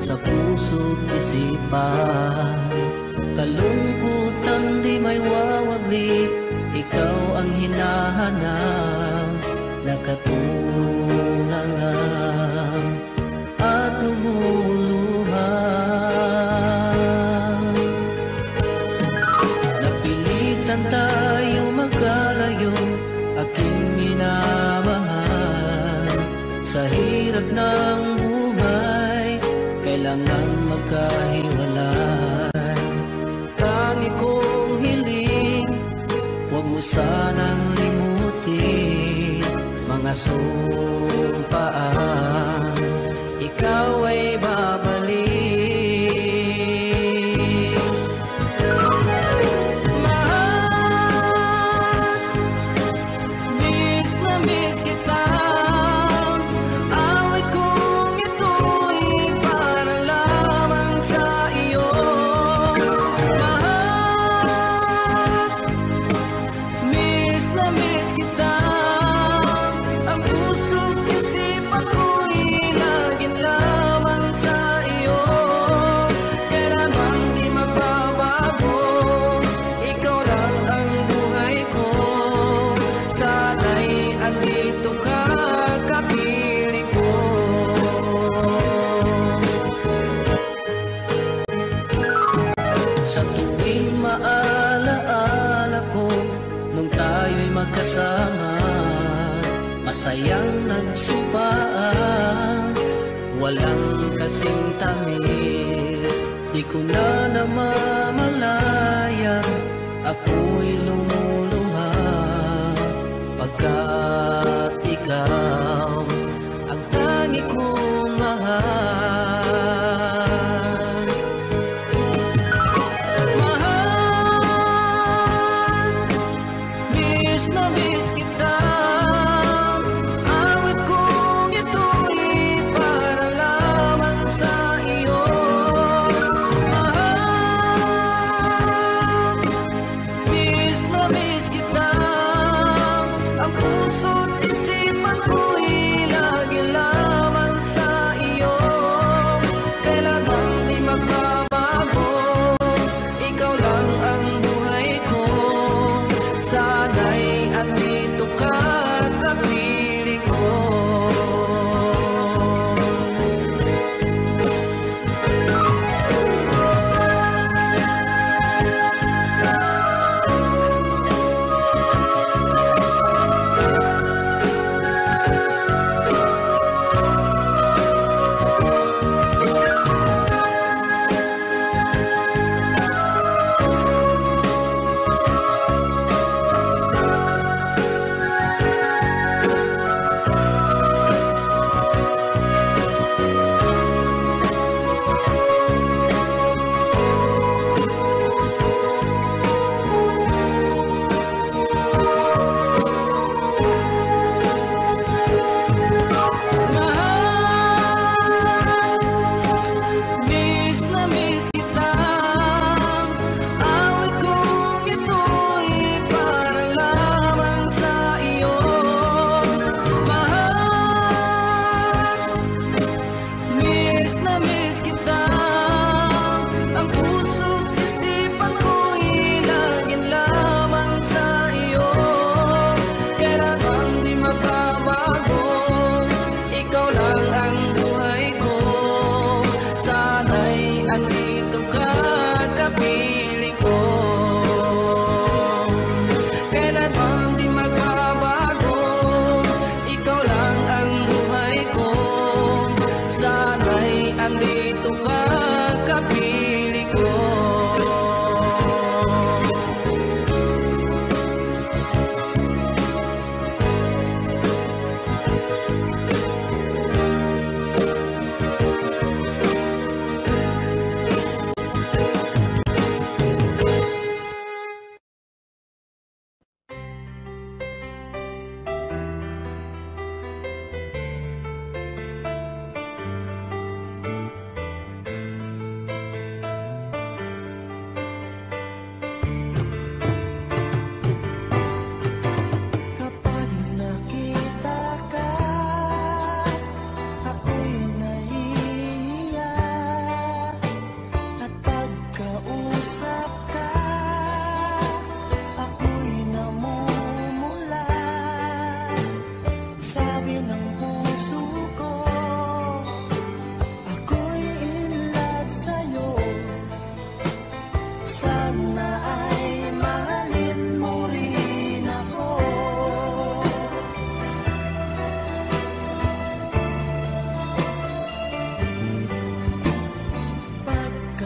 sa puso't isipan. Kalungkutan di may wawaglit, ikaw ang hinahanap, nakatulalang at lumuluha. Napilitan tayo magkalayo, aking minamahal. Sa hirap ng buhay, kailangan magkahiwalay. Tangi kong hiling, huwag mo sanang limutin mga sumpaan, ikaw ay babalik. Mahal, miss na miss kita. Awit kong ito'y para lamang sa iyo. Mahal, miss na miss kita. Ang puso't isipan ko'y laging lamang sa iyo. Kailanman di magbabago, ikaw lang ang buhay ko. Sana'y andito ka, kapiling ko. Sa tuwing maalaala ko, nung tayo'y magkasama, masayang nagsumpaan, walang kasing tamis. Di ko na namamalayan, ako'y lumuluha, pagkat ikaw ang tangi kong mahal. Mahal, miss na miss kita. Awit kong ito'y para lamang sa iyo. Mahal, miss na miss kita. Ang puso't isipan ko'y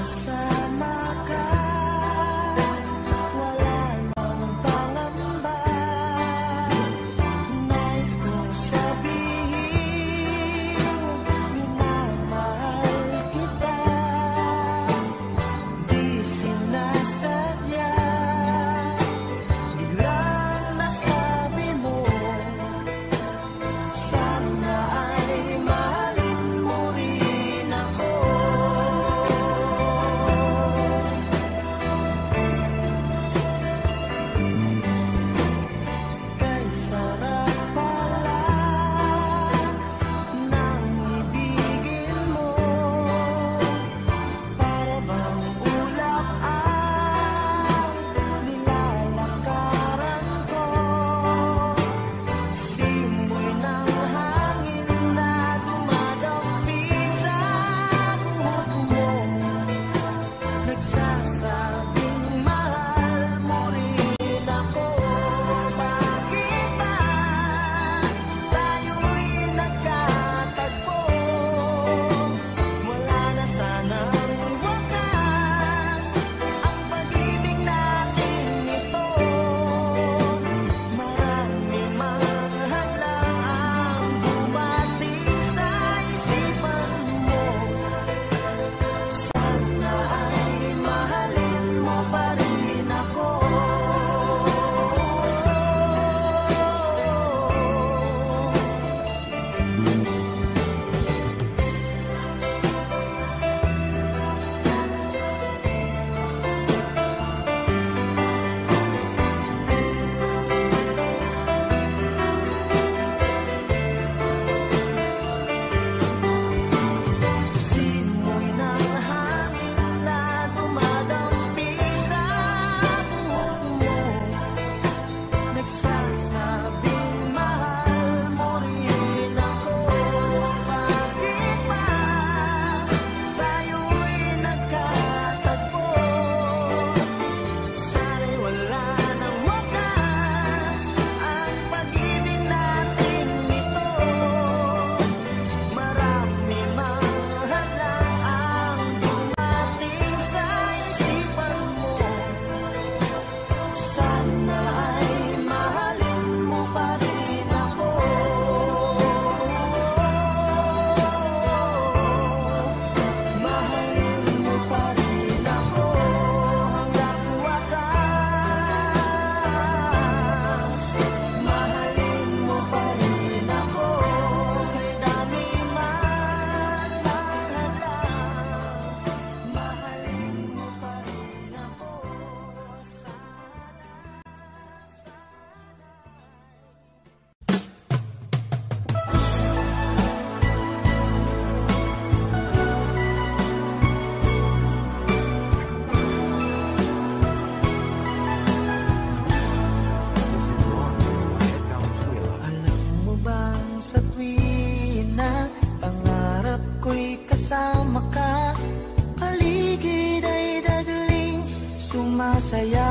sumasaya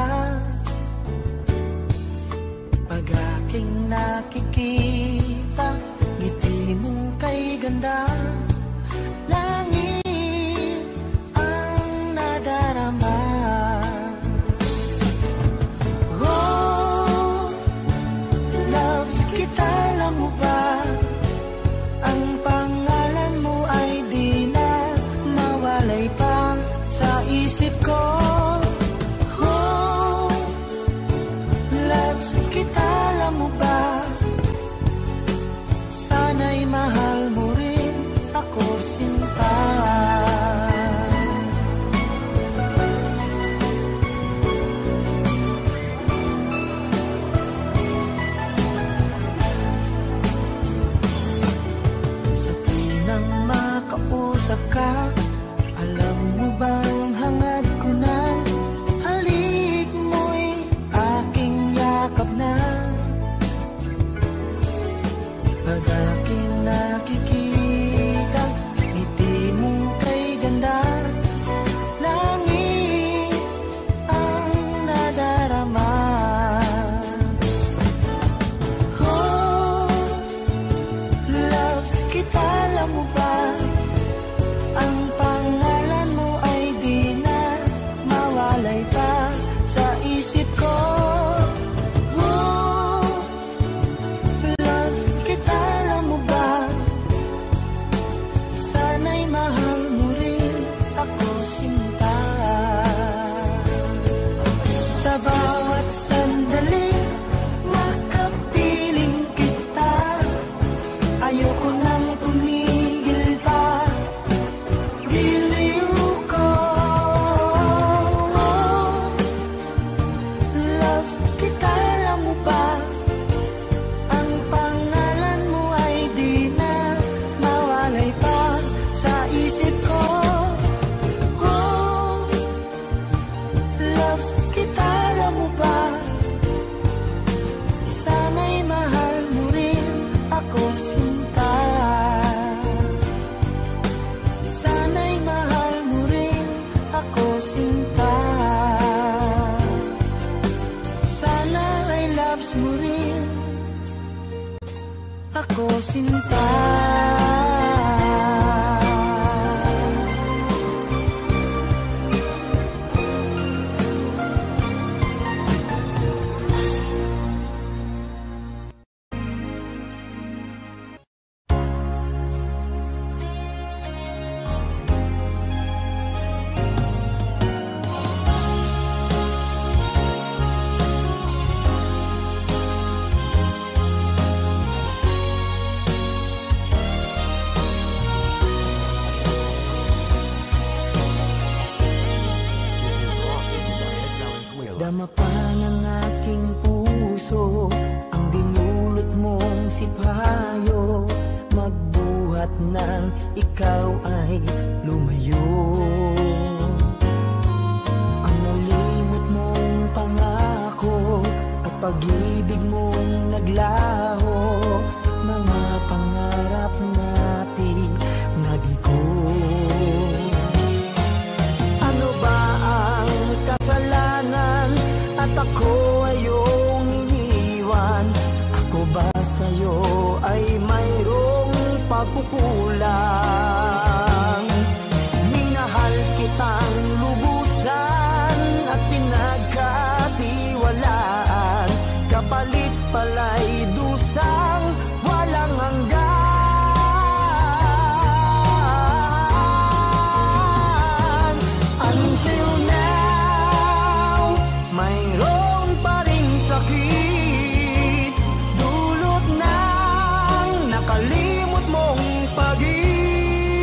pag aking nakikita ngiti mong kay ganda. Langit ang nadarama. Oh, loves kita, alam mo ba? Ang pangalan mo ay di na mawalay pa sa isip ko. Oh, loves kita, alam mo ba? Sana'y mahal mo rin ako, sinta. loves kita, alam mo ba? Sana'y mahal mo rin ako, sinta. Sana'y mahal mo rin ako, sinta. Sana ay loves mo rin ako, sinta. Dama pa ng aking puso ang dinulot mong sipayo, magbuhat ng ikaw ay lumayo. Ang nalimot mong pangako at pag-ibig mong naglaho, mga pangarap natin nabigo. Ano ba ang kasalanan at ako ay iyong iniwan? Ako ba sa'yo ay mayroong pagkukulang? Minahal kitang lubusan at pinagkatiwalaan, kapalit pala'y dusang walang hanggan. Until now, mayroon pa ring sakit, dulot ng nakalimot mong pag-ibig.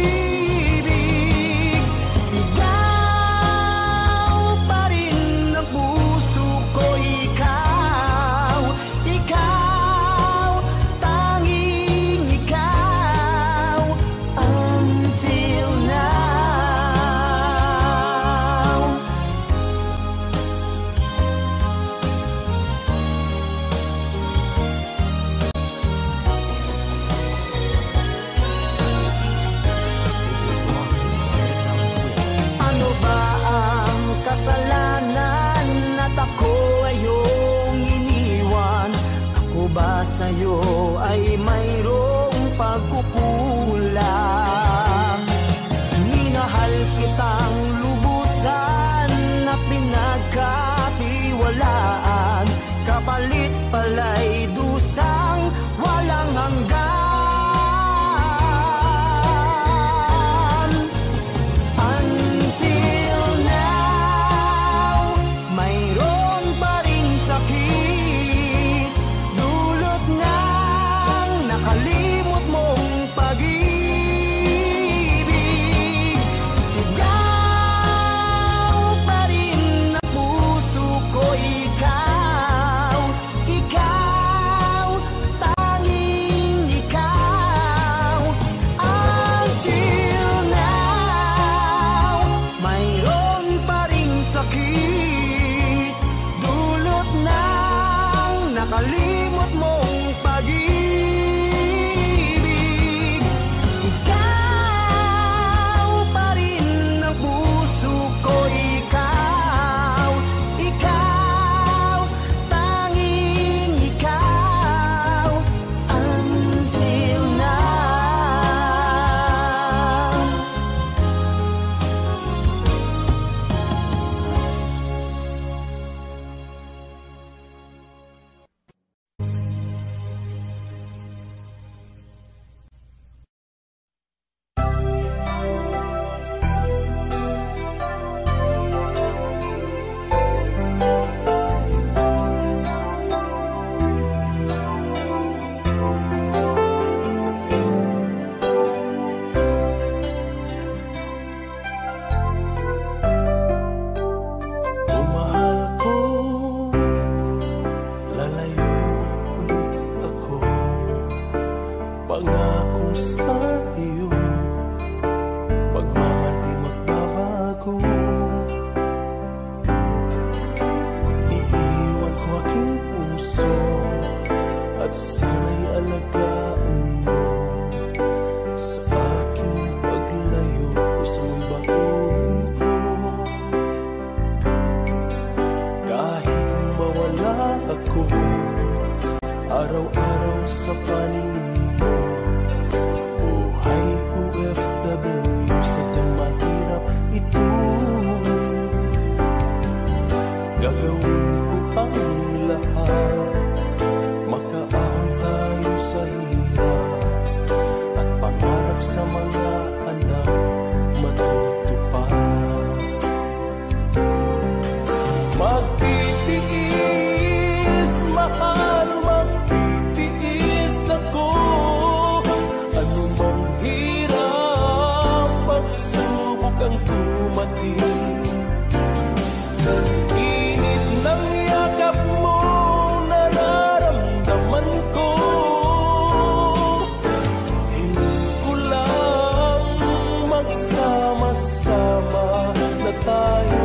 ko, araw-araw sa paningin mo. Buhay OFW, sadyang mahirap ito. Gagawin ko ang lahat, makaahon tayo sa hirap, at pangarap sa mga anak matutupad. Magtitiis, mahal, magtitiis ako. Anumang hirap, pagsubok ang dumating. Init ng yakap mo, nararamdaman ko. Hiling ko lang magsama-sama na tayo.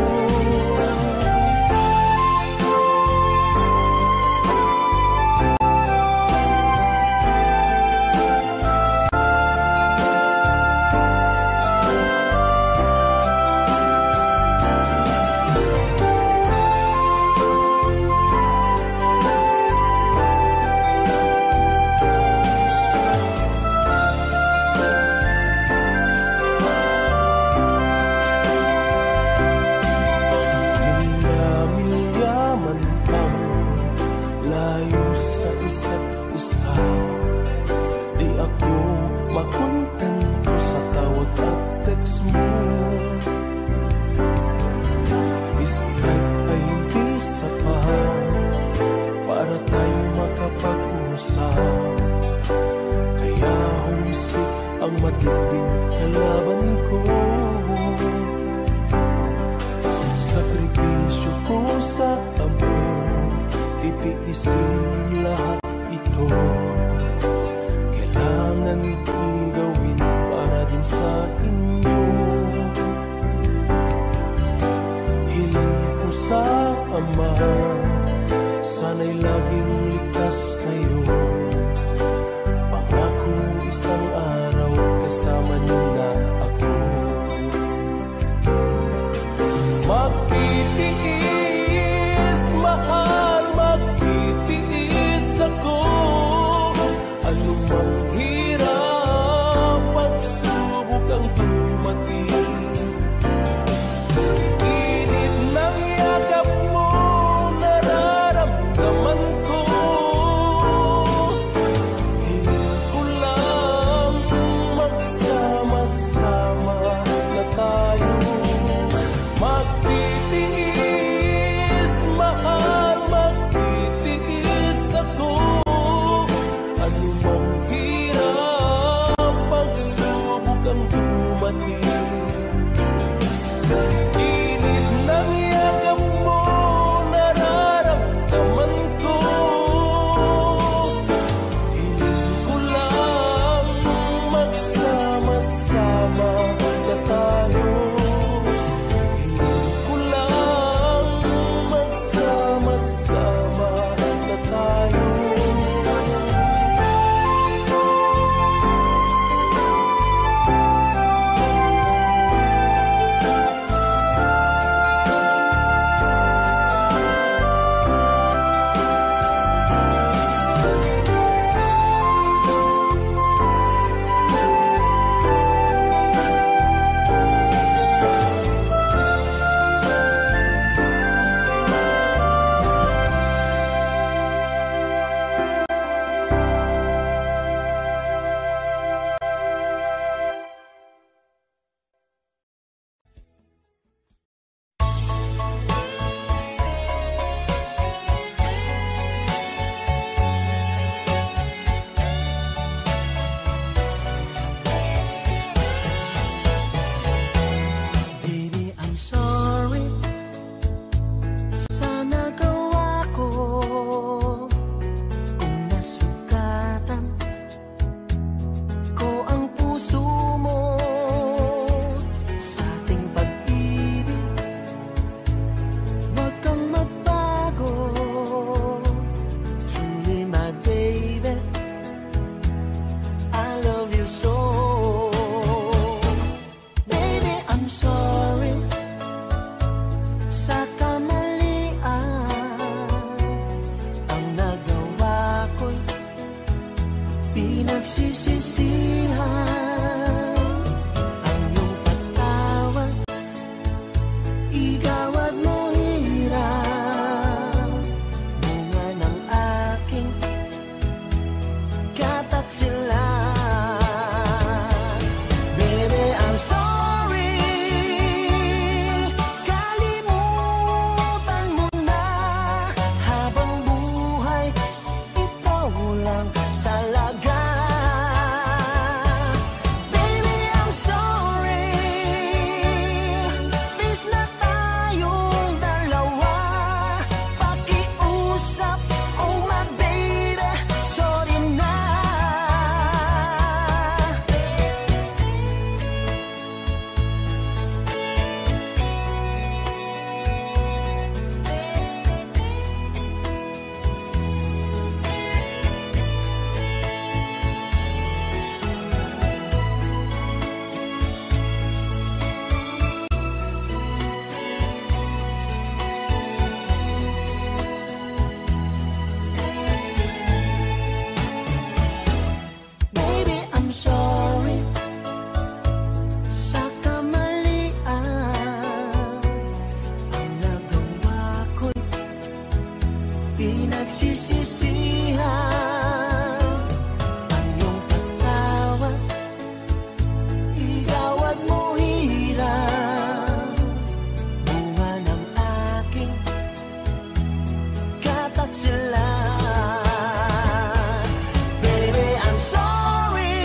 Milya-milyaman ang layo sa isa't isa. Di ako makontento sa tawag at text mo. Skype ay hindi sapat para tayo makapag-usap. Kaya humsik ang matinding kalaban ko. Sakripisyo ko sa amor, titiisin lahat ito. Kailangan kong gawin para din sa inyo. Hiling ko sa Ama, sana'y laging ligtas kayo. Pangako isang araw kasama niyo na ako. Magtitiis, mahal, magtitiis ako. Anumang hirap, pagsubok ang dumating. Init ng yakap mo, nararamdaman ko. Hiling ko lang magsama-sama na tayo. Magtitiis, mahal, magtitiis ako. Anumang hirap, pagsubok ang dumating. Init ng yakap mo, nararamdaman ko. Hiling ko lang magsama-sama na tayo. Hiling ko lang pinagsisisihan ang iyong pagtawag, igawad mo hirap, bunga ng aking kataksilan. Baby, I'm sorry, kalimutan mo na, habang buhay ikaw lang talaga. Baby, I'm sorry, bis na tayong dalawa, pakiusap, oh my baby, sorry na. Baby, I'm sorry sa kamalian, ang nagawa ko'y pinagsisisihan ang iyong pagtawag, igawad mo hirap, bunga ng aking kataksilan. Baby, I'm sorry,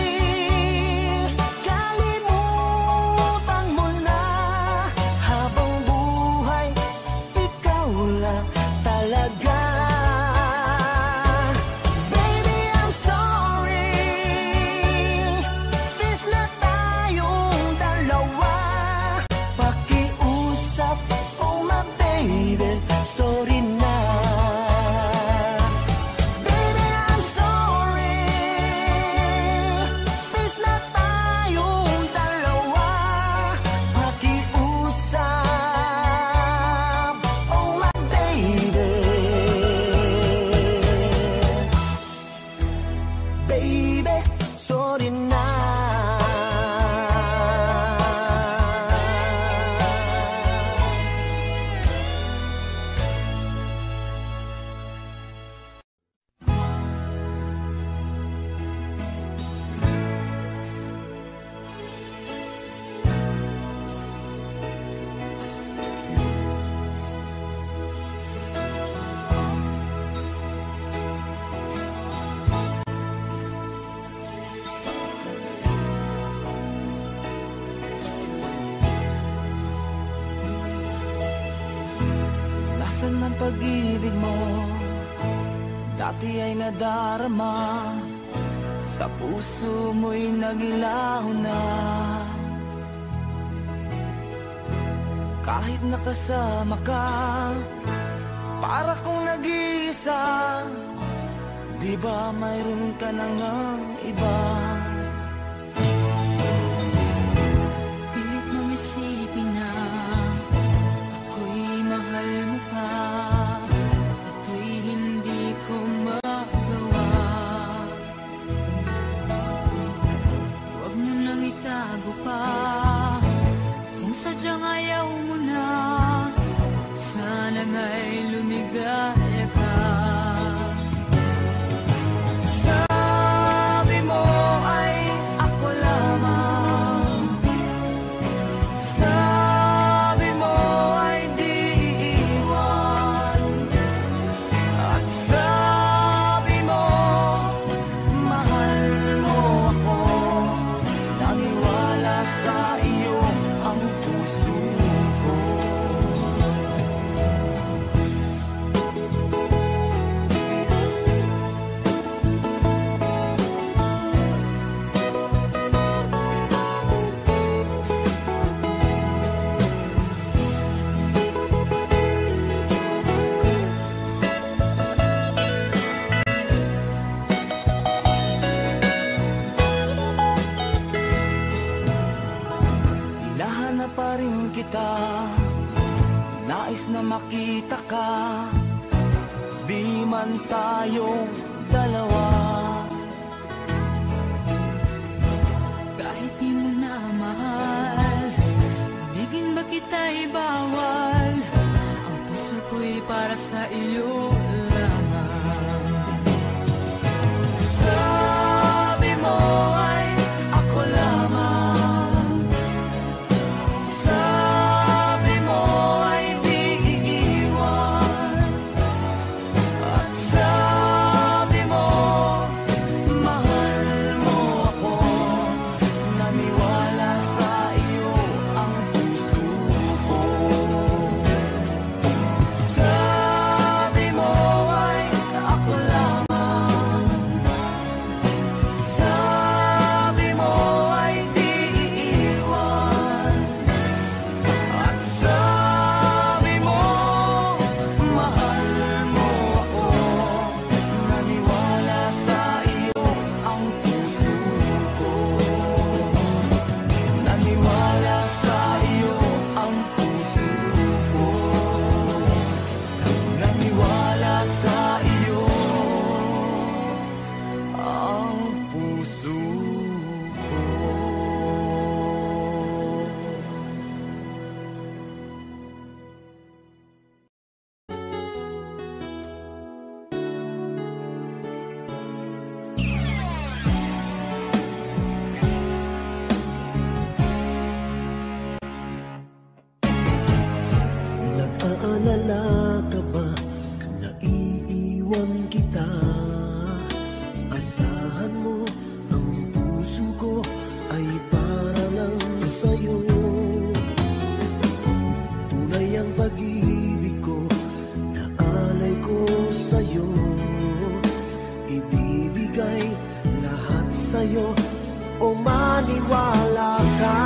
kalimutan mo na, habang buhay ikaw lang talaga. Baby, I'm sorry, bis na tayong dalawa, pakiusap, oh my baby, sorry na. Baby, I'm sorry, bis na tayong dalawa, pakiusap, oh my baby. Baby, sorry na. Nasaan ang pag-ibig mo? Dati ay nadarama, sa puso mo'y naglaho na. Kahit nakasama ka, para kong nag-iisa, di ba mayroon ka na ngang iba? Pilit mong isipin na ako'y mahal mo pa, ito'y hindi ko magawa. Huwag mo nang itago pa, kung sadyang ayaw mo na, sana nga'y lumigaya ka. Sabi mo ay ako lamang, sabi mo ay di iiwan, at sabi mo mahal mo ako, naniwala sa iyo ang puso ko. Hinahanap pa rin kita, nais na makita ka, di man tayong dalawa. di mo na mahal. Ibigin ba kita'y bawal? Ang puso ko'y para sa iyo lamang. Sabi mo ay ako lamang. Sabi mo ay di iiwan. At sabi mo mahal mo ako. Naniwala sa iyo ang puso ko. Sabi mo ay ako lamang. Sabi mo ay di iiwan. At sabi mo mahal mo ako. Naniwala sa iyo ang puso ko. Naniwala sa iyo ang puso ko. Naniwala sa iyo ang puso ko. Nag-aalala ka ba na iiwan kita? Asahan mo ang puso ko ay para lang sa'yo. Tunay ang pag-ibig ko na alay ko sa'yo. Ibibigay lahat sa'yo o maniwala ka.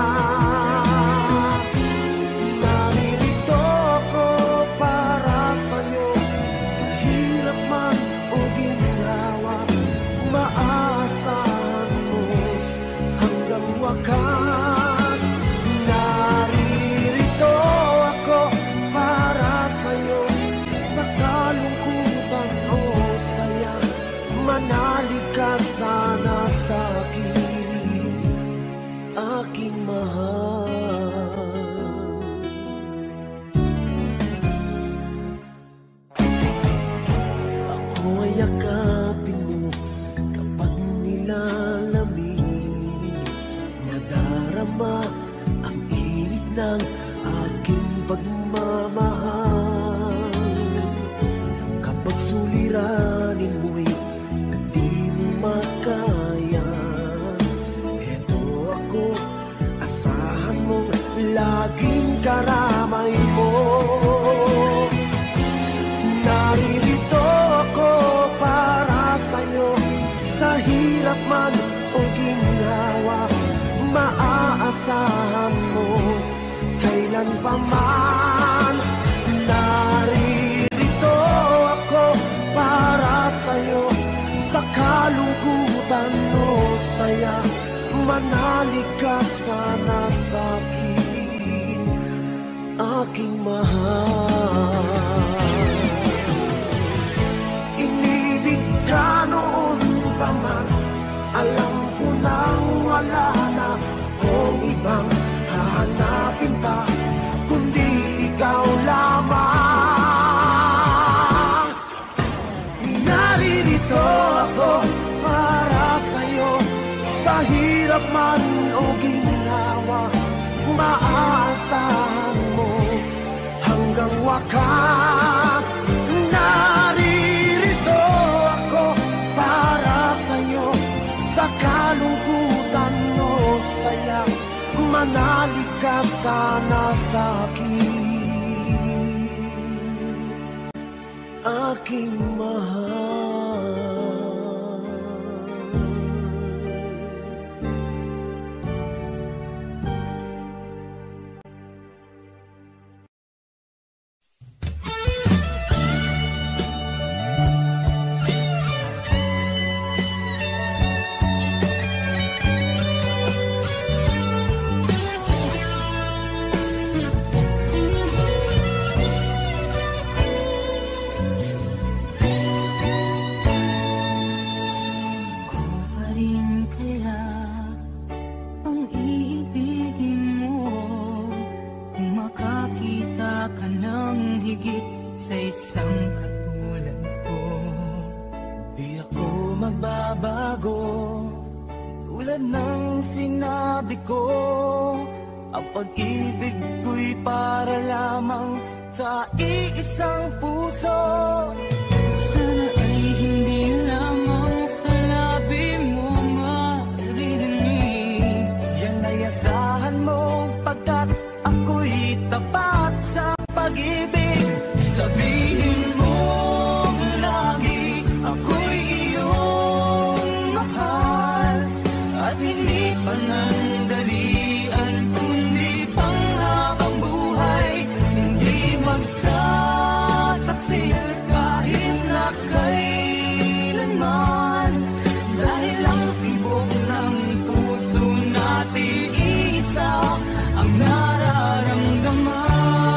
Naririto ako para sa'yo. Sa hirap man o ginhawa, maaasahan mo hanggang wakas. Naririto ako para sa'yo. Sa kalungkutan o saya, manalig ka sana sa'kin, aking mahal. Ako ay yakapin mo kapag nilalamig. Nadarama ang init ng aking pagmamahal. Kapag suliranin mo'y di mo makaya, eto ako, asahan mong laging karamay mo. Naririto ako para sa'yo. Sa hirap man o ginhawa, maaasahan mo kailan pa man. Naririto ako para sa'yo. Sa kalungkutan o saya, manalig ka sana sa'kin, aking mahal. Inibig ka noon pa man, alam ko nang wala na kung ibang hahanapin pa, kundi ikaw lamang. Naririto ako para sa'yo. Sa hirap man o ginhawa, maaasahan mo hanggang wakas. Naririto ako para sa'yo. Sa kalungkutan o saya, manalig ka sana sa'kin, aking mahal. ka ng higit sa isang katulad ko. Di ako magbabago, tulad ng sinabi ko. Ang pag-ibig ko'y para lamang sa iisang puso. Sana ay hindi lamang sa labi mo maririnig. Yan ay asahan mo, pagkat ako'y tapat sa pag-ibig. Sabihin mo lagi, ako'y iyong mahal, at hindi panandalian, kundi panghabang buhay. Hindi magtataksil kahit na kailanman, dahil ang tibok ng puso natin isa ang nararamdaman.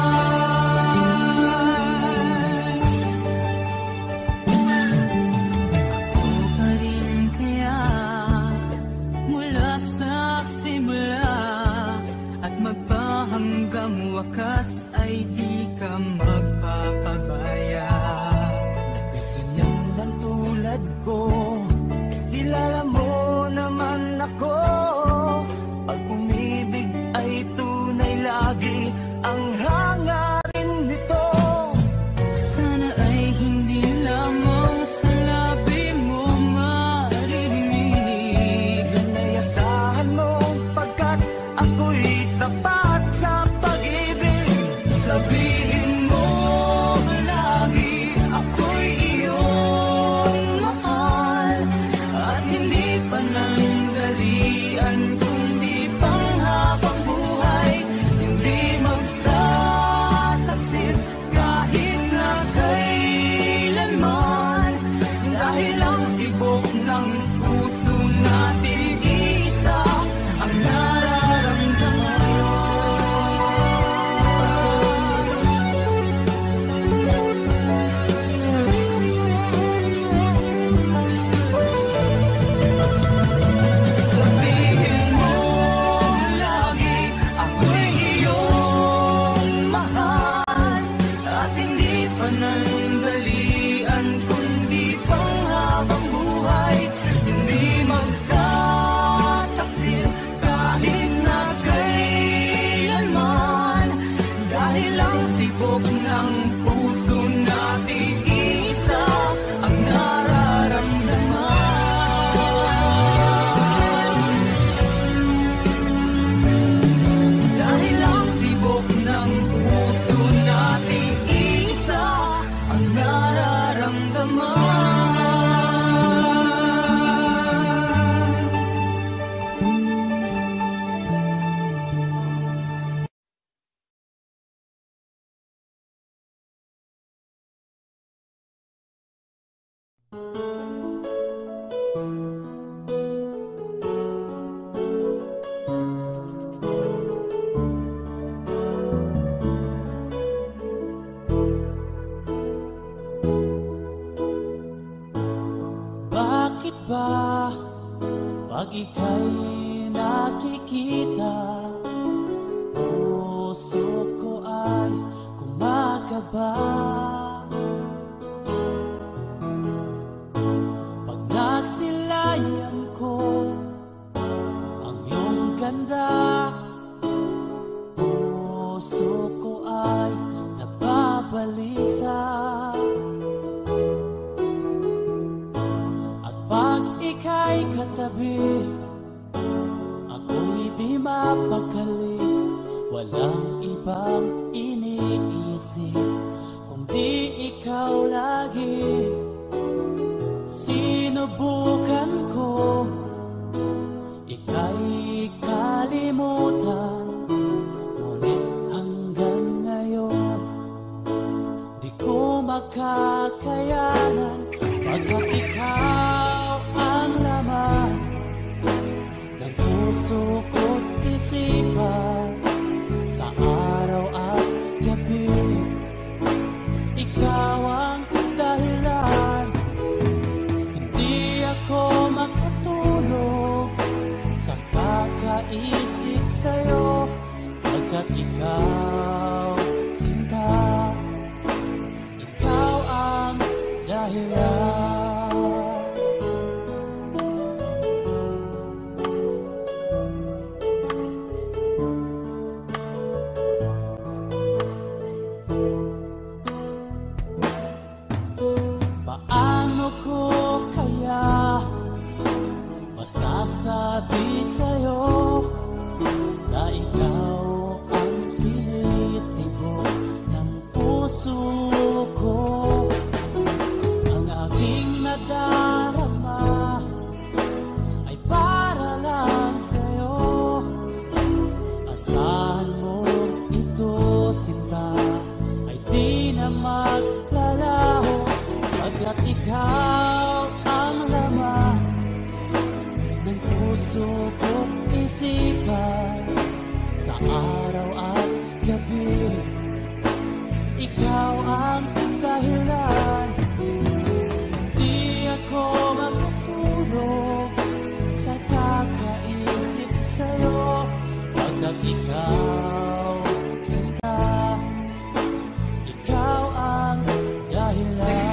Ako pa rin kaya mula sa simula, at magpahanggang wakas ay di ka magpapabaya. Ganyan lang tulad ko, kilala mo naman ako. Pag umibig ay tunay lagi ang hangarin nito. Sana ay hindi lamang sa labi mo maririnig. Yan ay asahan mo, pagkat ako'y tapat sa pag-ibig. Sabihin mo lagi, ako'y iyong mahal, at hindi panandalian, kundi panghabang buhay. Hindi magtataksil kahit na kailanman, dahil ang tibok ng puso natin isa ang nararamdaman. Sabihin mo lagi, ako'y iyong mahal, at hindi panandalian, kundi panghabang buhay. Hindi magtataksil kahit na kailanman, dahil ang tibok ng puso natin isa ang nararamdaman. Dahil ang tibok ng puso natin isa ang nararamdaman. Bakit ba pag ika'y nakikita, puso ko ay kumakaba? Pag nasilayan ko ang iyong ganda, puso ko ay nababalisa. Pag ika'y katabi, ako'y di mapakali. Walang ibang iniisip kundi ikaw lagi. Sinubukan ko ika'y kalimutan, ngunit hanggang ngayon di ko makakayanan. Pagkat ikaw ang laman ng puso ko't isipan, sa araw at gabi, ikaw ang dahilan. Hindi ako makatulog sa kakaisip sa'yo, pagkat ikaw, sinta. na maglalaho pagkat ikaw ang laman ng puso ko't isipan sa araw at gabi. Ikaw ang dahilan, di ako matutulog sa kakaisip sa'yo pagkat ikaw sinta, ikaw ang dahilan.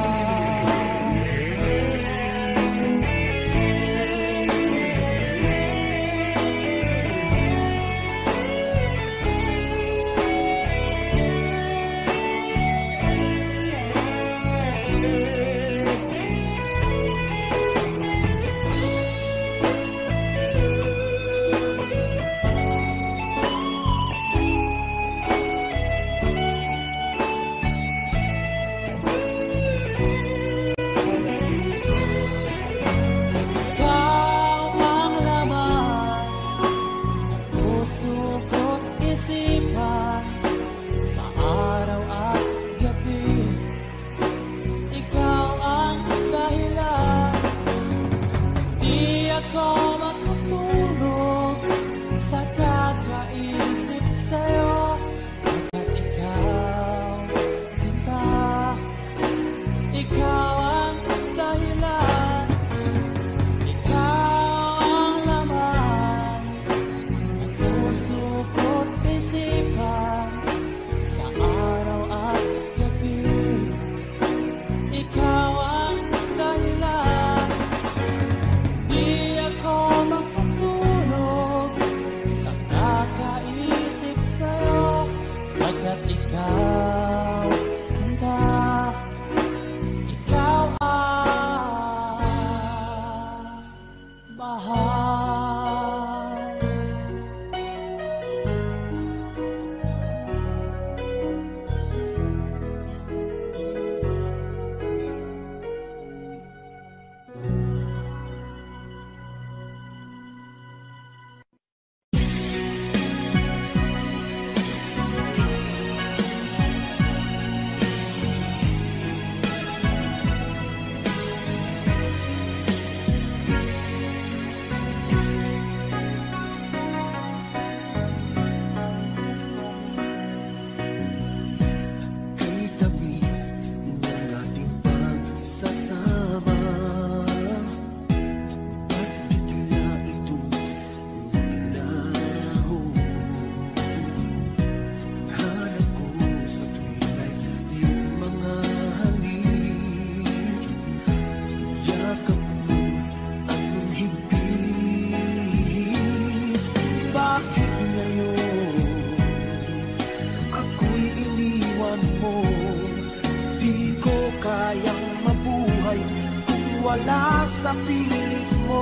Wala sa piling mo.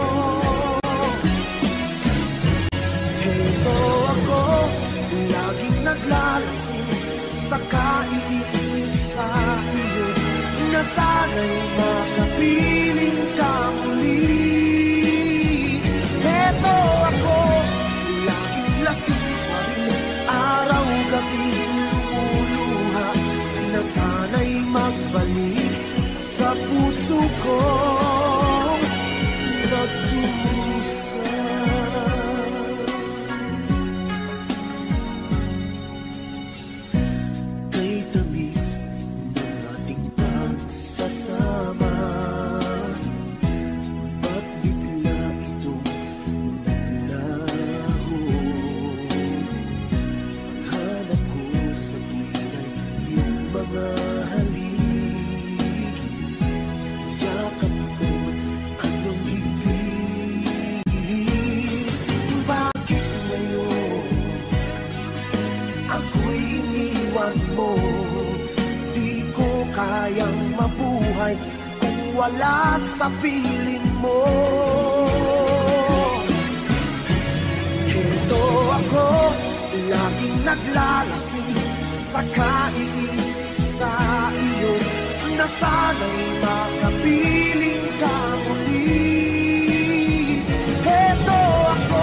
Heto ako, laging naglalasing sa kaiisip sa iyo, na sana'y makapiling ka muli. Heto ako, laging lasing pa rin, araw-gabi lumuluha, na sana'y magbalik sa puso ko nagdusa. Kay tamis ng ating pagsasama, ba't bigla itong naglaho? Ang hanap ko sa tuwin ay iyong mga mo, di ko kayang mabuhay kung wala sa piling mo. Heto ako, laging naglalasing sa kaiisip sa iyo, na sana'y makapiling ka muli. Heto ako,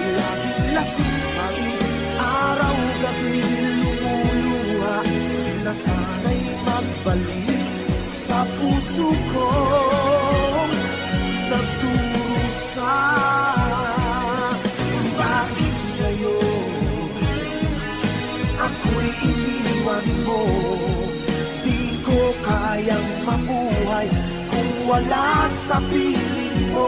laging lasing pa rin, araw-gabi lumuluha, na na sana'y magbalik sa puso ko nagdurusa. Bakit ngayon ako'y iniwan mo? Di ko kayang mabuhay kung wala sa piling mo.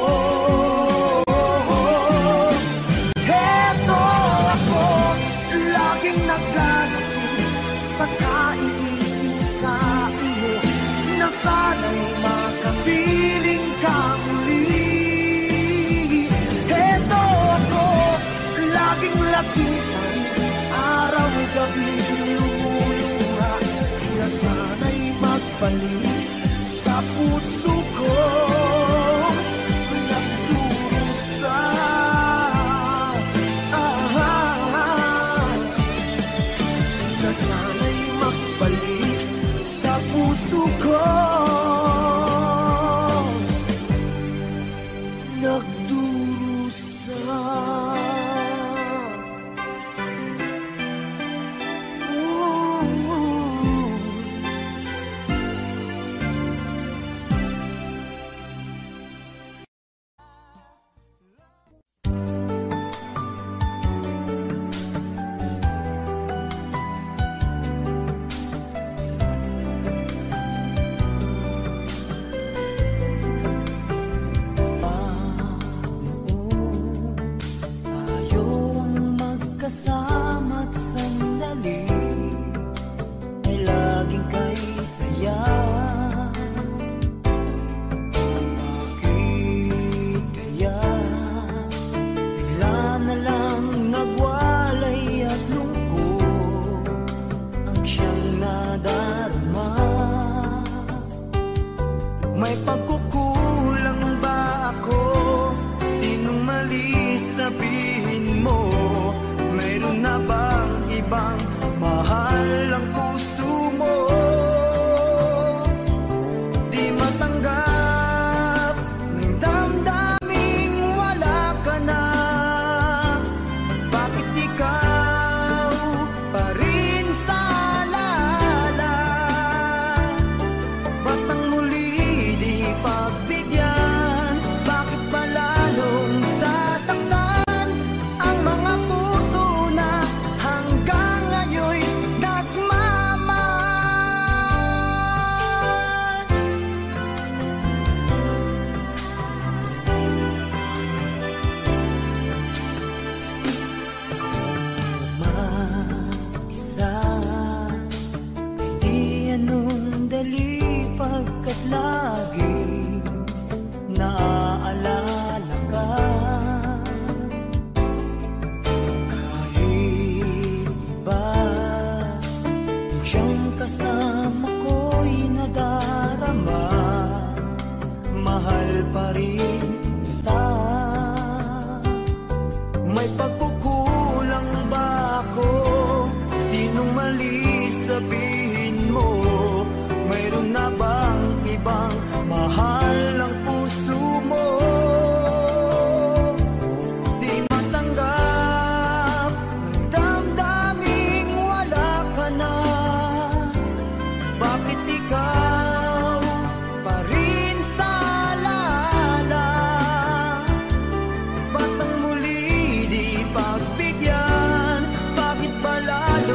Heto ako, laging naglalasing sa kaiisip sa iyo na sana'y makapiling ka muli. Heto ako, laging lasing pa rin, araw-gabi lumuluha na sana'y magbalik sa puso ko nagdurusa. Na sana'y magbalik sa puso ko nagdurusa.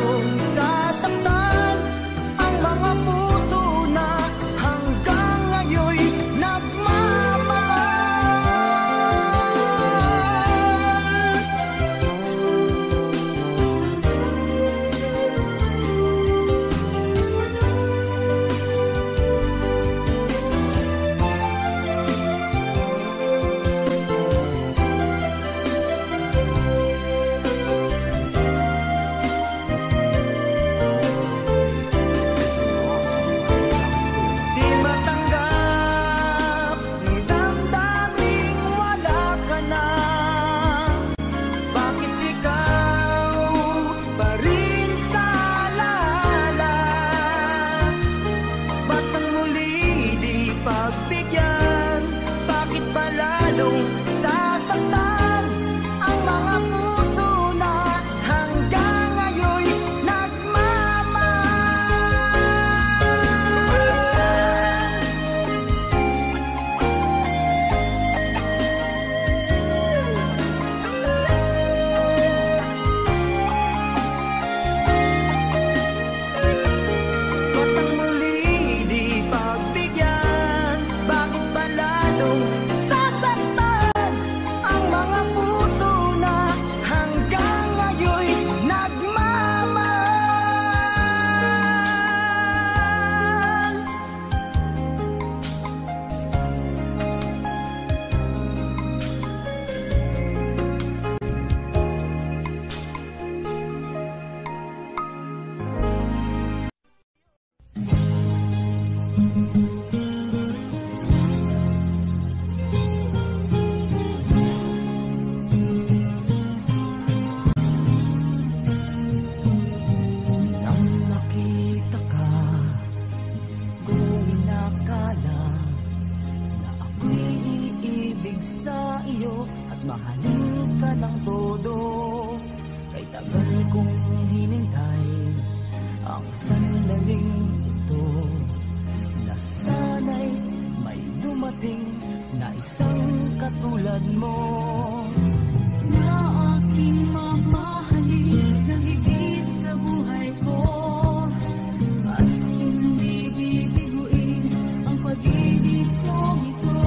Sasaktan ang mga puso na hanggang ngayon mahalin ka ng todo. Kay tagal kong hinintay ang sandaling ito, na sana'y may dumating na isang katulad mo, na aking mamahalin ng higit sa buhay ko, at hindi bibiguin ang pag-ibig kong ito.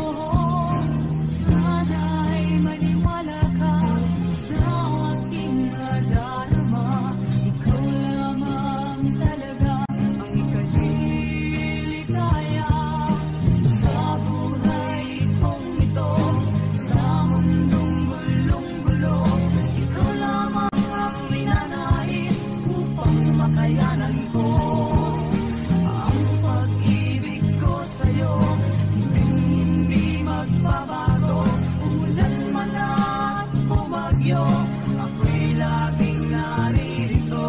Sana'y maniwala ka sa aking nadarama, ikaw lamang talaga ang ikaliligaya sa buhay kong ito, sa mundong gulong-gulo. Ikaw lamang ang minanais upang makayanan ko ang pag-ibig ko sa'yo, hindi magbabago. Umulan man at bumagyo, ako'y laging naririto.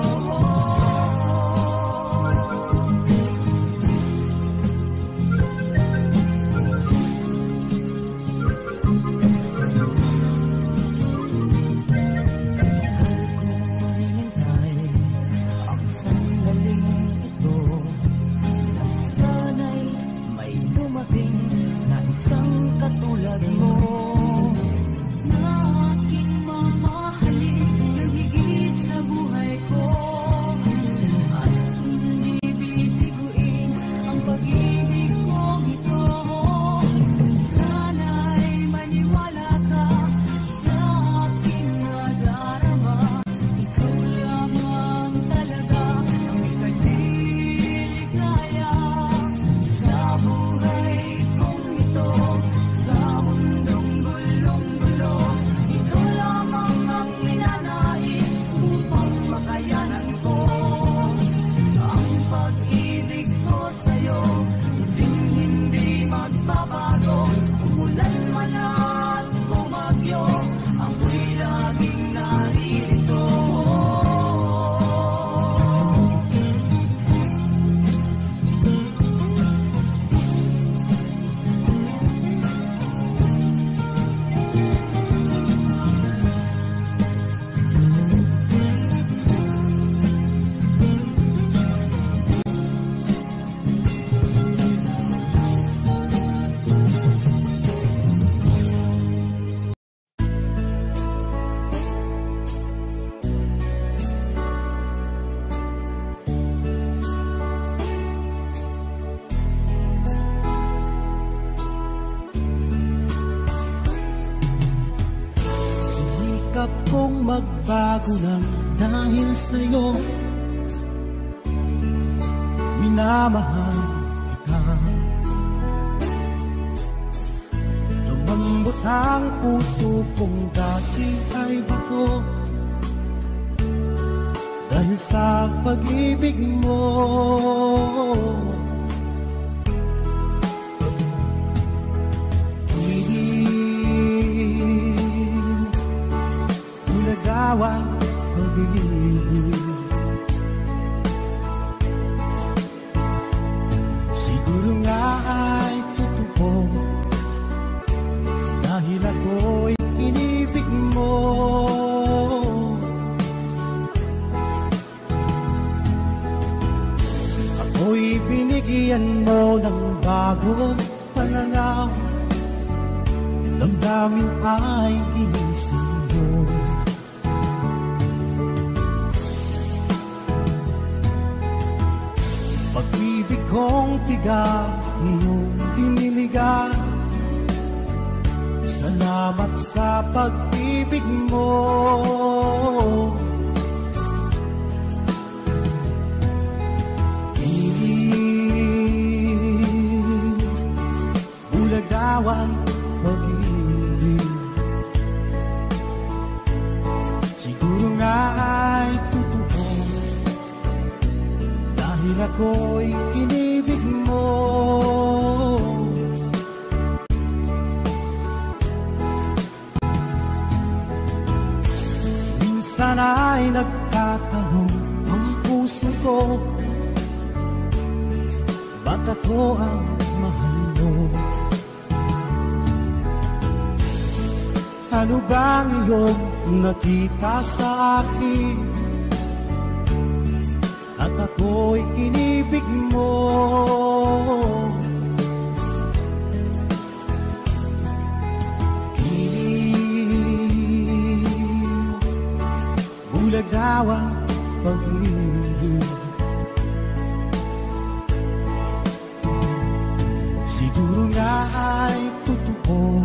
Hinintay ang sandaling ito, na sana'y may dumating na isang katulad mo, na aking mamahalin ng higit sa buhay ko, at hindi bibiguin ang pag-ibig kong ito. Sana'y maniwala ka sa aking nadarama, ikaw lamang talaga ang ikaliligaya sa buhay kong ito, sa mundong gulong-gulo. Ikaw lamang ang minanais upang makayanan ko ang pag-ibig ko sa'yo, hindi magbabago. Umulan man at bumagyo, ako'y laging naririto. Sumikap kong magbago lang dahil sa'yo, minamahal kita. Lumambot ang puso kong dati ay bato, dahil sa pag-ibig mo. Ulagawan pag-ibig, siguro nga ay totoo, dahil ako'y inibig mo. Ako'y binigyan mo ng bagong pananaw, damdamin ay inisip mo. Pag-ibig kong tiga, iyong diniligan. Salamat sa pag-ibig mo. Ulagawan pag-ibig, siguro nga ay totoo, dahil ako'y inibig mo. Minsan ay nagtatanong ang puso ko, ba't ako ang mahal mo? Ano bang iyong nakita sa akin at ako'y inibig mo? Bulag daw ang pag-ibig. Siguro nga ay totoo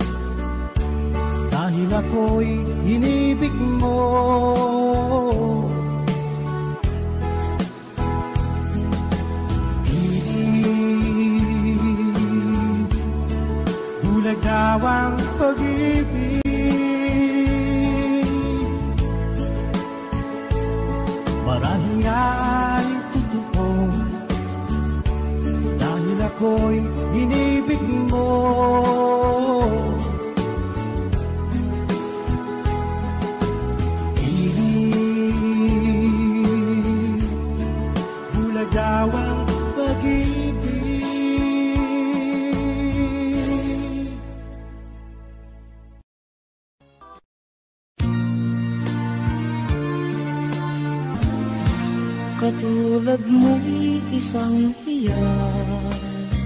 dahil ako'y inibig mo. Bulag daw ang pag-ibig. Marahil nga ay totoo dahil ako'y inibig mo. Bulag daw ang pag-ibig. Katulad mo'y isang hiyas,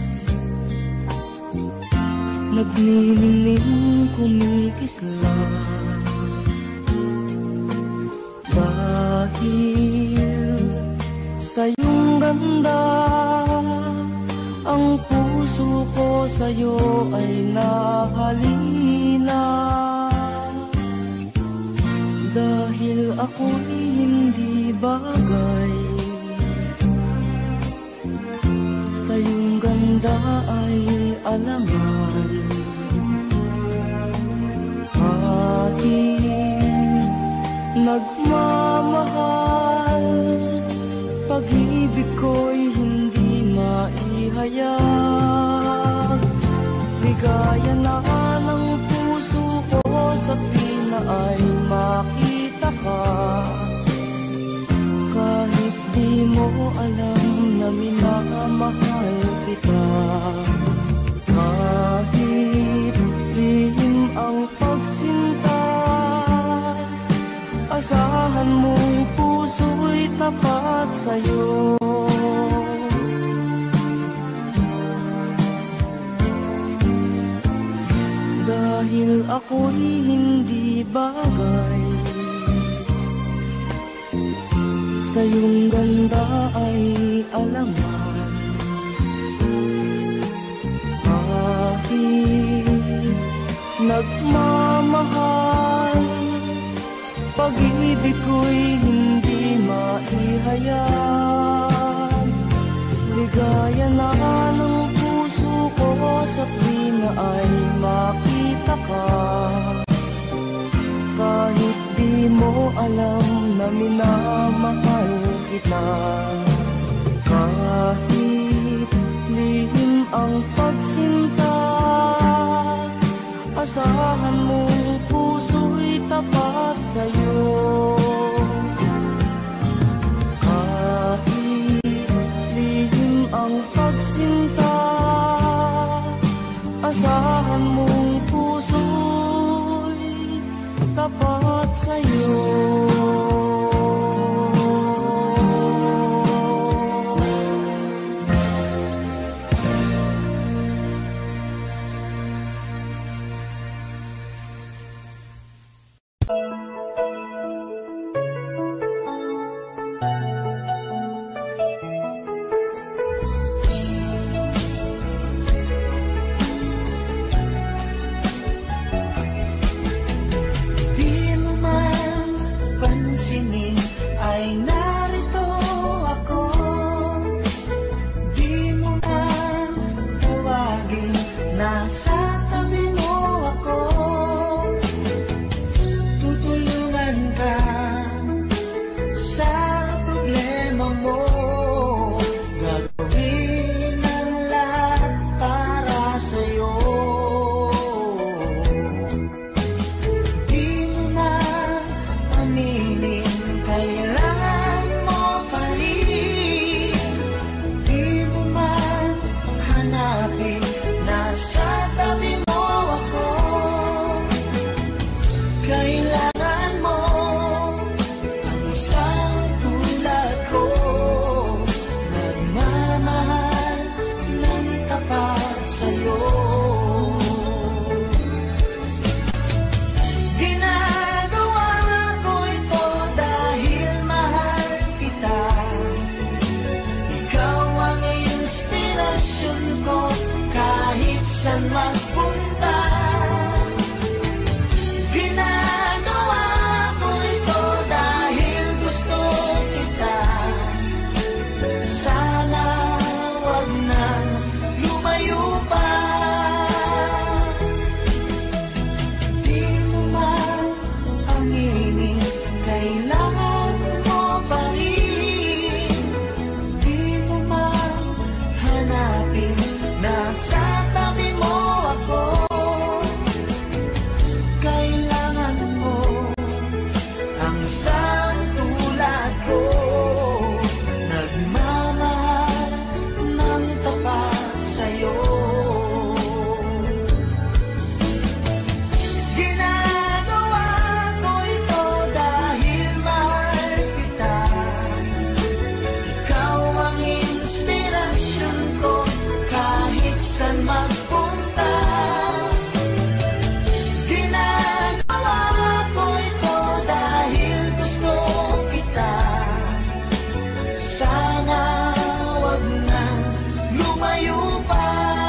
nagniningning kumikislang. Dahil sa iyong ganda, ang puso ko sa'yo ay nahalina. Dahil ako'y hindi bagay, sa iyong ganda ay alangan. Ating nagmamahal, pag-ibig ko'y hindi maihayag. Ligaya na ng puso ko sa pina ay makita ka. Kahit di mo alam na minamahal kita. Kahit lihim ang pagsinta, asahan mong puso'y tapat sa'yo. Dahil ako'y hindi bagay, sa iyong ganda ay alangan. Kahit nagmamahal, pag-ibig ko'y hindi maihayag. Ligaya na ng puso ko sa pina ay makita ka. Kahit di mo alam na minamahal kita. Kahit lihim ang pagsinta, asahan mong puso'y tapat sa'yo. Kahit lihim ang pagsinta, asahan mong puso'y tapat sa'yo. magpunta. Ginagawa ko ito dahil gusto kita. Sana wag nang lumayo pa. Di mo man aminin, kailangan mo pa rin. Di mo man hanapin, nasa tabi mo ako. Kailangan mo ang isang tulad ko, nagmamahal ng tapat sa'yo. Ginagawa ko ito dahil mahal kita. Ikaw ang inspirasyon ko kahit saan magpunta. Ginagawa ko ito dahil gusto kita. Sana wag nang lumayo pa.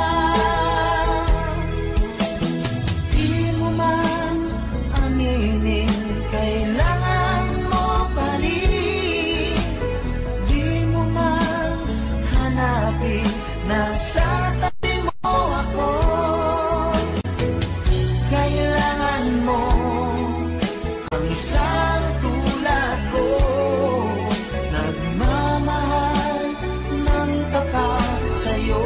Di mo man aminin, kailangan mo pa rin. Di mo man hanapin, nasa tabi mo ako. Kailangan mo ang isang tulad ko, nagmamahal ng tapat sa'yo.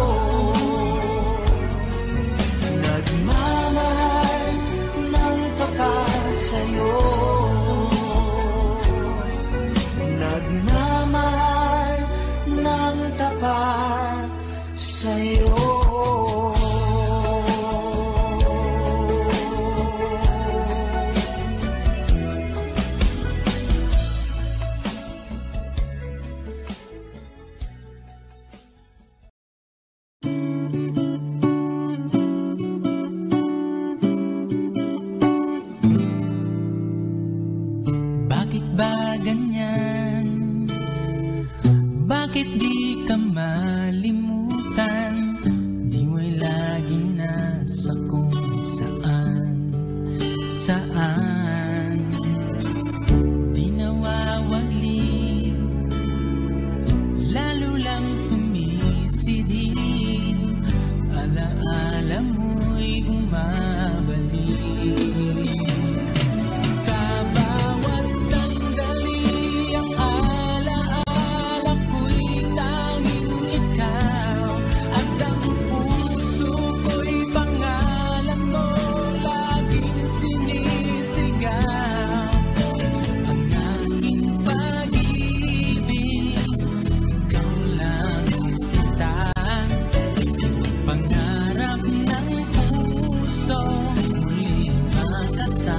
Nagmamahal ng tapat sa'yo. Nagmamahal ng tapat sa'yo. Bakit ba ganyan? Bakit di ka malimutan? Di mo'y laging nasa kung saan, saan. Di nawawagli, lalo lang sumisidhi. Alaala mo'y bumabalik. Sa bawat sandali, ang alaala ko'y tanging ikaw. At ang puso ko'y pangalan mo laging sinisigaw. Ang aking pag-ibig, ikaw lang sinta. Pangarap ng puso, muli makasama.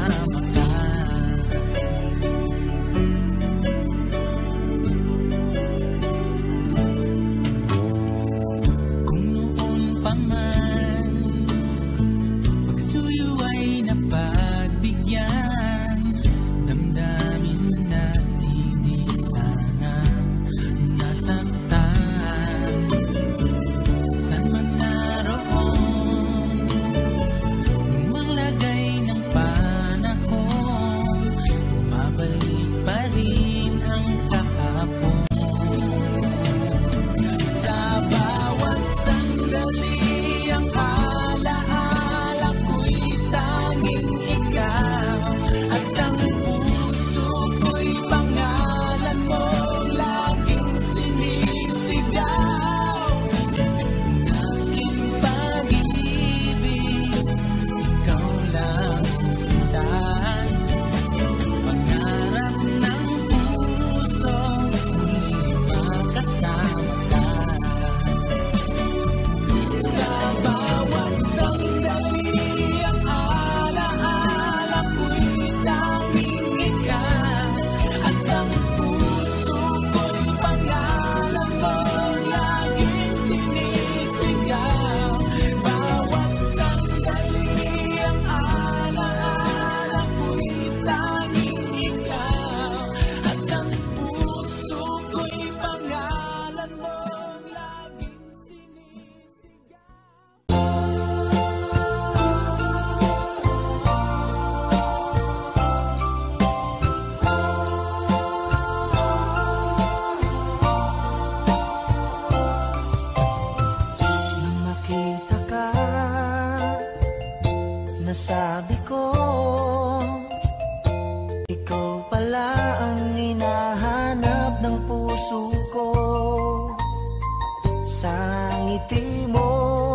Sa ngiti mo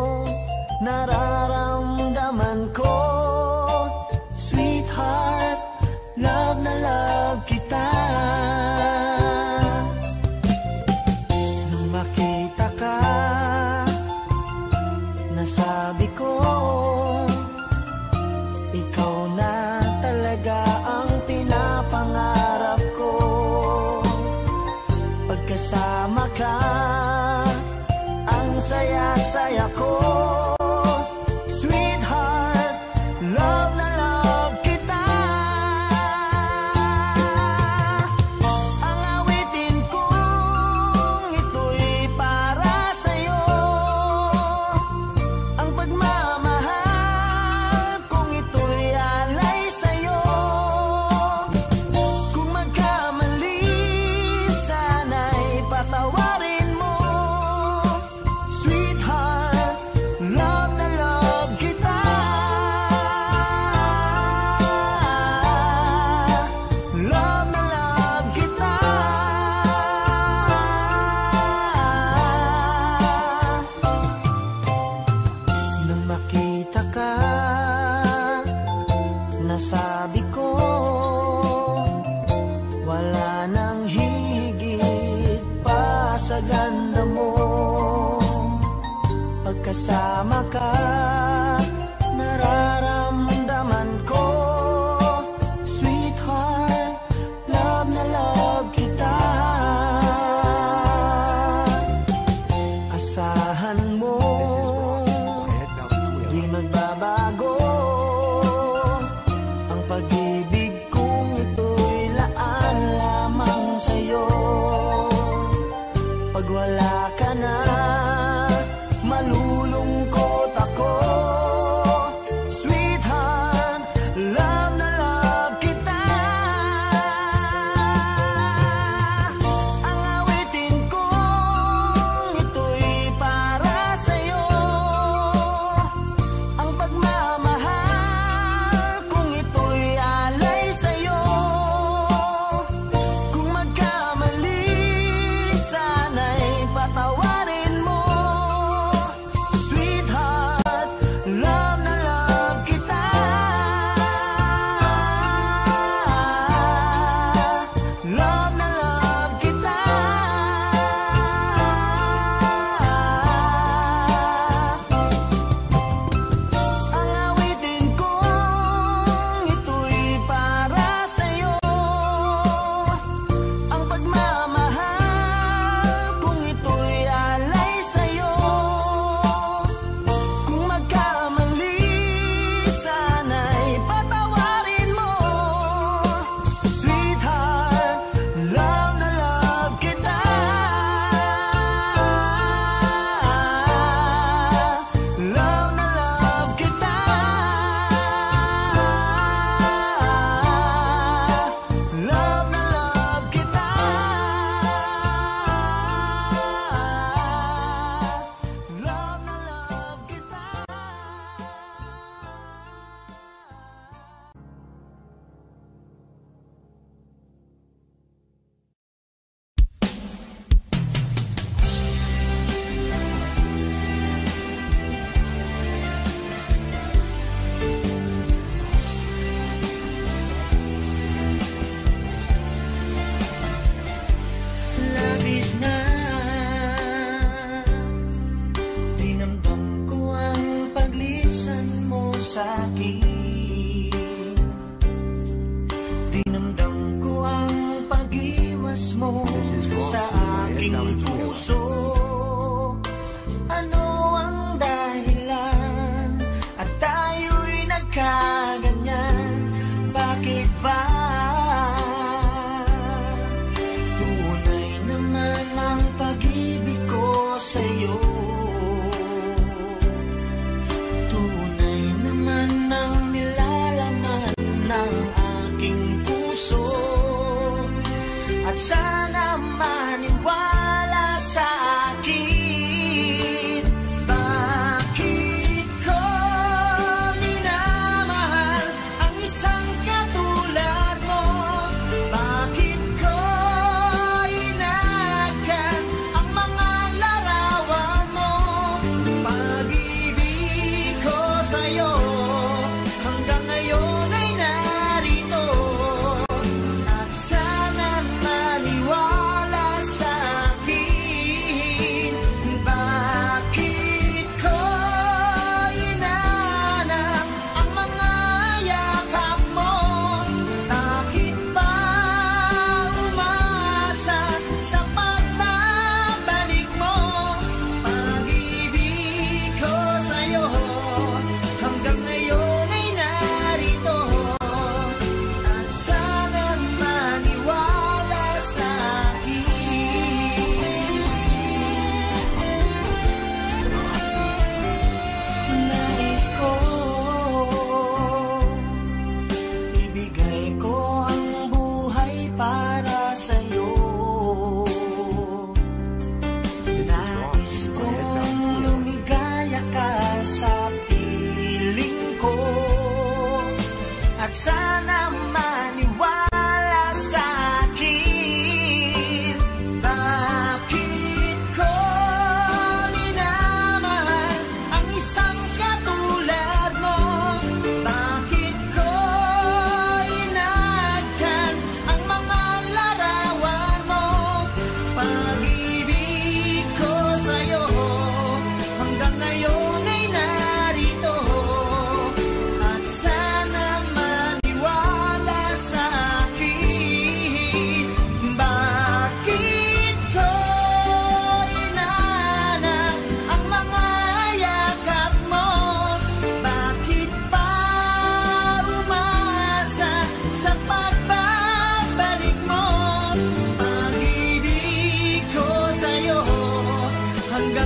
nararamdaman ko, sweetheart, love na love kita. Nung makita ka, nasabi ko, ikaw na talaga ang pinapangarap ko. Pagkasama ka, ang saya-saya ko. Sweetheart, love na love kita. Ang awitin kong ito'y para sa'yo. Ang pagmamahal kong ito'y alay sa'yo. Kung magkamali, sana'y patawarin mo. Sweetheart, love na love kita. Love na love kita. Nung makita ka, nasabi ko, wala nang higit pa sa ganda mo. Pagkasama ka, nararamdaman ko, sweetheart, love na love kita. Asahan mo, di magbabago ang pag-ibig kong ito'y laan lamang sa'yo. Pag wala ka na, malulungkot ako. Sweetheart, love na love kita. Ang awitin kong ito'y para sa'yo. Ang pagmamahal kong ito'y alay sa'yo. Kung magkamali, sana'y patawarin mo. Sweetheart, love na love kita. Love na love kita. Ang awitin kong ito'y para sa'yo. Ang pagmamahal kong ito'y alay sa'yo. Kung magkamali, sana'y patawarin mo. Sweetheart, love na love kita. Love na love kita. Love na love kita. Love na love kita. Labis na dinamdam ko ang paglisan mo sa'kin. Dinamdam ko ang pag-iwas mo sa aking puso. Ano ang dahilan at tayo'y nagkaganyan? Bakit ba? Tunay naman ang pag-ibig ko sa'yo. Tunay naman ang nilalaman ng aking puso. At sana maniwala sa akin. Bakit ko minamahal ang isang katulad mo? Bakit ko inagan ang mga larawan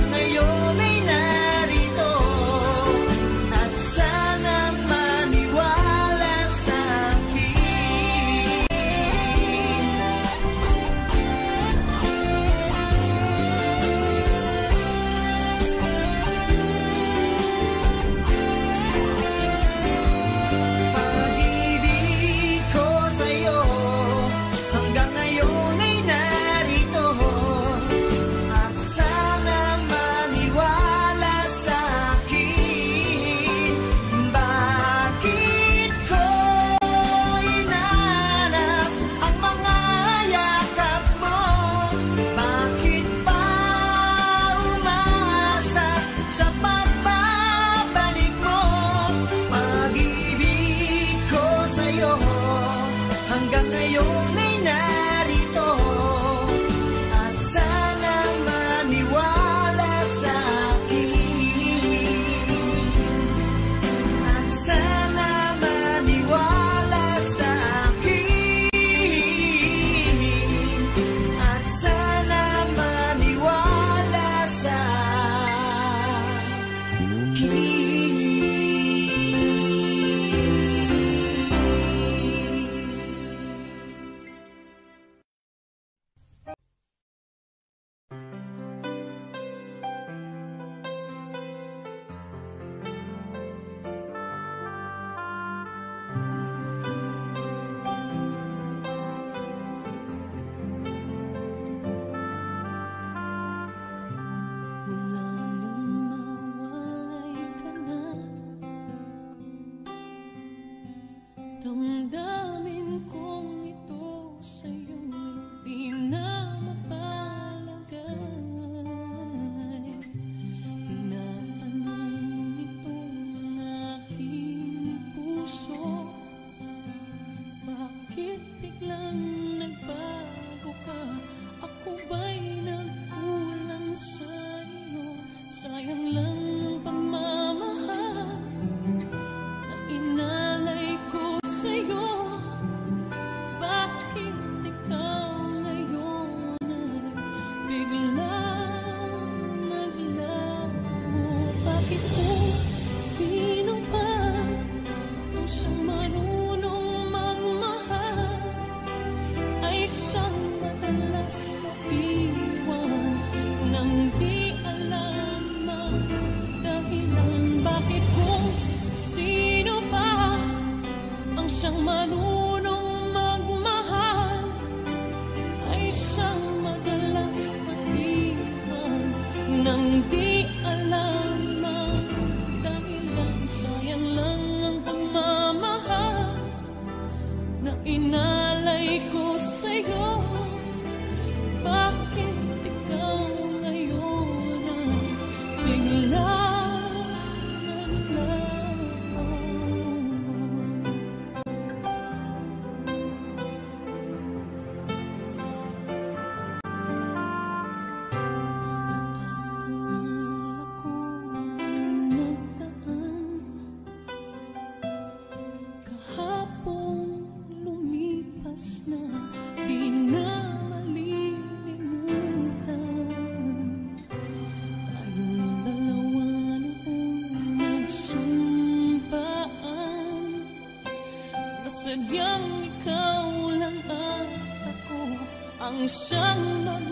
ang siyang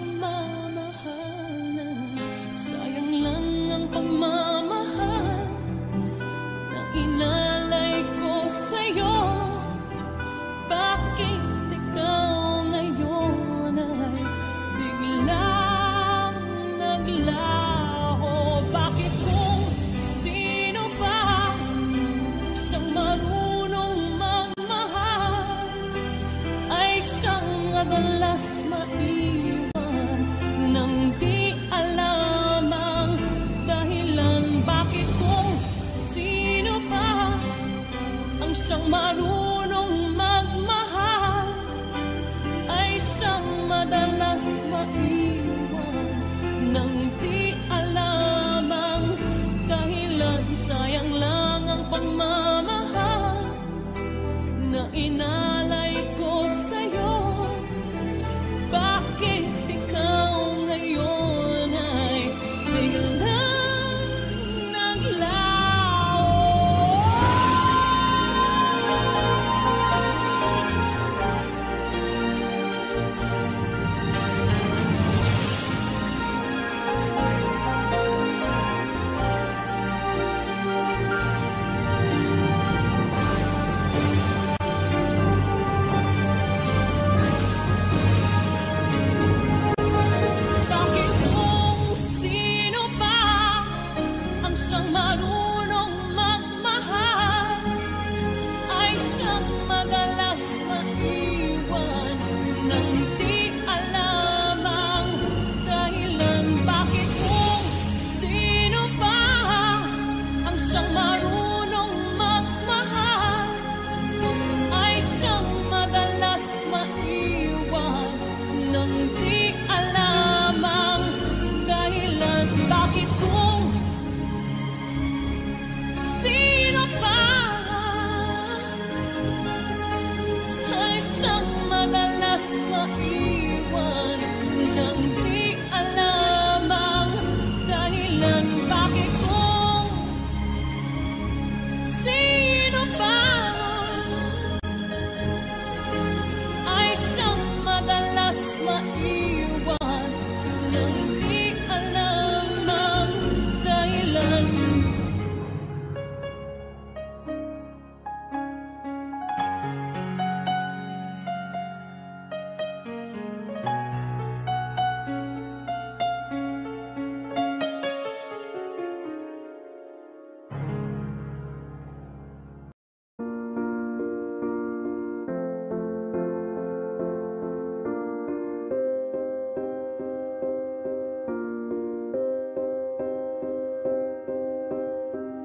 magmamahalan. Sayang lang ang pagmamahal na inalay ko sa'yo. Bakit ikaw ngayon ay biglang naglaho? Bakit kung sino ba isang marunong magmahal ay siyang madalas maiwan?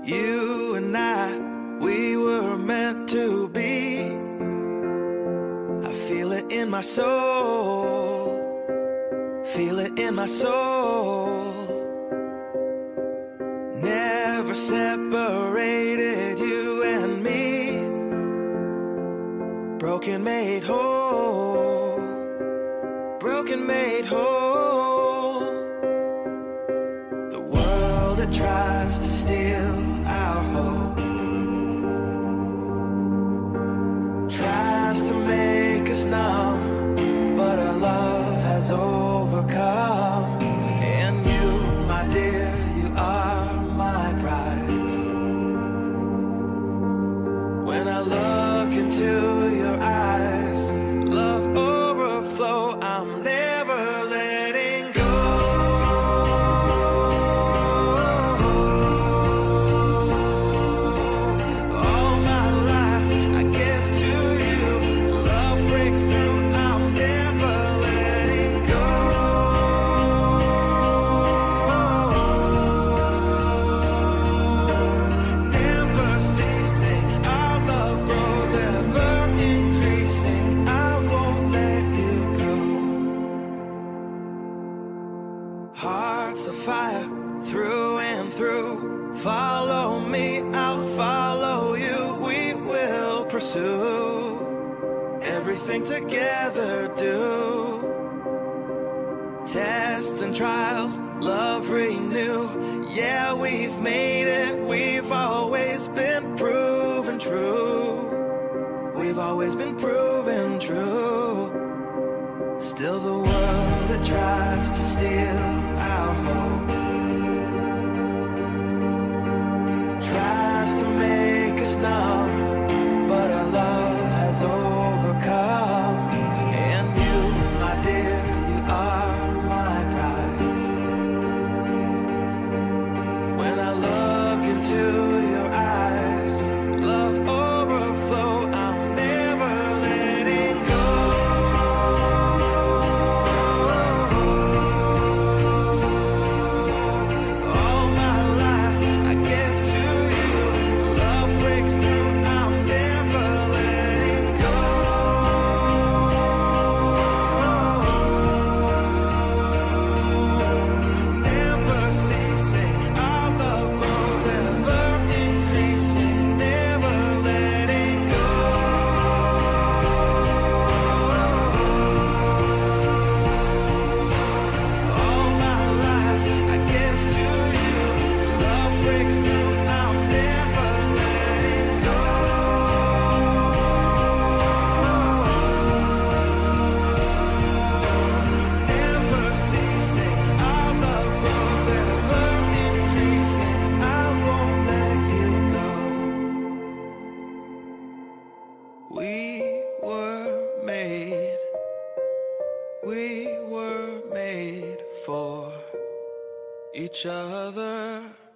You and I, we were meant to be. I feel it in my soul, feel it in my soul. Never separated, you and me. Broken made whole, broken made whole. The world that tries to steal our hope tries to make us numb, but our love has overcome. And you, my dear, you are my prize. When I look into your eyes, love overflow, I'm never letting go. All my life I give to you, love breakthrough, I'm never letting go. Never ceasing, our love grows, ever increasing, I won't let you go. Hearts of fire, through and through. Follow me, I'll follow you. We will pursue everything together, do. Tests and trials, love renew. Yeah, we've made it, we've always been proven true. We've always been proven true. Still the world that tries to steal our hope tries to make us numb, but our love has overcome. And you, my dear, you are my prize. When I look into your eyes, love overflow, I'm never letting go. All my life I give to you, love breakthrough, I'm never letting go. Never ceasing, our love grows, ever increasing, never letting go. All my life I give to you, love breakthrough, I'm never letting go. Never ceasing, our love grows, ever increasing, I won't let you go. We were made for each other.